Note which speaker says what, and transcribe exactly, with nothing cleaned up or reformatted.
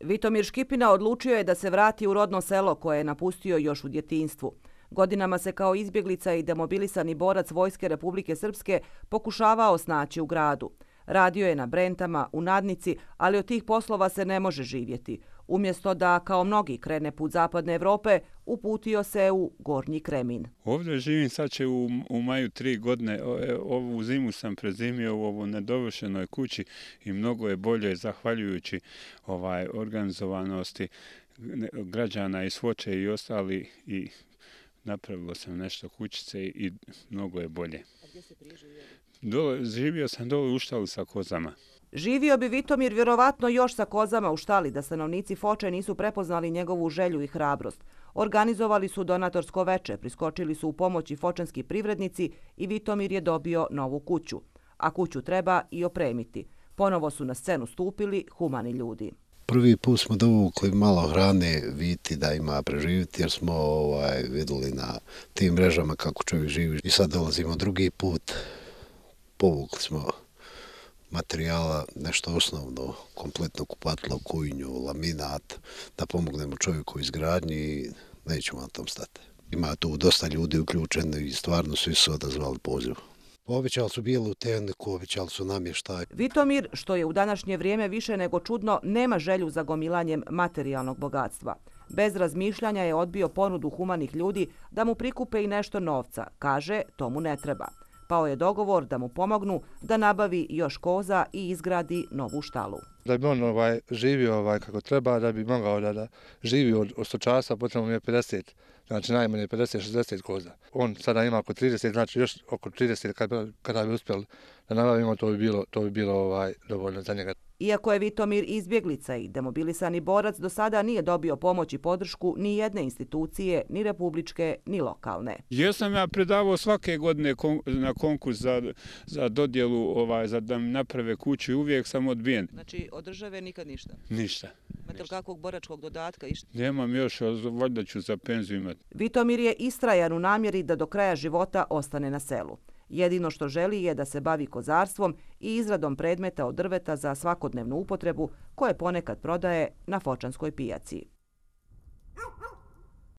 Speaker 1: Vitomir Škipina odlučio je da se vrati u rodno selo koje je napustio još u djetinjstvu. Godinama se kao izbjeglica i demobilisani borac Vojske Republike Srpske pokušavao snaći u gradu. Radio je na Brentama, u nadnici, ali od tih poslova se ne može živjeti. Umjesto da, kao mnogi, krene put zapadne Evrope, uputio se u Gornji Kremin.
Speaker 2: Ovdje živim sad će u, u maju tri godine. Ovu zimu sam prezimio u ovoj nedovršenoj kući i mnogo je bolje zahvaljujući ovaj organizovanosti građana iz Foče i ostali i napravilo sam nešto kućice i mnogo je bolje.
Speaker 1: A gdje se prije živio?
Speaker 2: Dole, živio sam dole u štali sa kozama.
Speaker 1: Živio bi Vitomir vjerovatno još sa kozama u štali da stanovnici Foče nisu prepoznali njegovu želju i hrabrost. Organizovali su donatorsko veče, priskočili su u pomoći fočanski privrednici i Vitomir je dobio novu kuću. A kuću treba i opremiti. Ponovo su na scenu stupili humani ljudi.
Speaker 3: Prvi put smo dovukli malo hrane Viti da ima preživjeti jer smo ovaj, vidjeli na tim mrežama kako čovjek živi. I sad dolazimo drugi put, povukli smo materijala, nešto osnovno, kompletno kupatilo, kujnju, laminat, da pomognemo čovjeku u izgradnji i nećemo na tom stati. Ima tu dosta ljudi uključeni i stvarno svi su odazvali poziv. Obećali su bijelu tehniku, obećali su namještaj.
Speaker 1: Vitomir, što je u današnje vrijeme više nego čudno, nema želju za gomilanjem materijalnog bogatstva. Bez razmišljanja je odbio ponudu humanih ljudi da mu prikupe i nešto novca. Kaže, to mu ne treba. Pao je dogovor da mu pomognu da nabavi još koza i izgradi novu štalu.
Speaker 4: Da bi on ovaj, živio ovaj, kako treba, da bi mogao da, da živi od, od stočarstva, potrebno mi je pedeset, znači najmanje pedeset šezdeset koza. On sada ima oko trideset, znači još oko trideset kada, kada bi uspjeli da nabavimo, to bi bilo, to bi bilo ovaj, dovoljno za njega.
Speaker 1: Iako je Vitomir izbjeglica i demobilisani borac, do sada nije dobio pomoć i podršku ni jedne institucije, ni republičke, ni lokalne.
Speaker 2: Jesam ja predavao svake godine kon, na konkurs za, za dodjelu, ovaj, za da mi naprave kuću i uvijek sam odbijen.
Speaker 1: Znači, od države nikad ništa?
Speaker 2: Ništa.
Speaker 1: Imate li kakvog boračkog dodatka? Išta?
Speaker 2: Nemam još, valjda ću za penziju imati.
Speaker 1: Vitomir je istrajan u namjeri da do kraja života ostane na selu. Jedino što želi je da se bavi kozarstvom i izradom predmeta od drveta za svakodnevnu upotrebu koje ponekad prodaje na fočanskoj pijaci.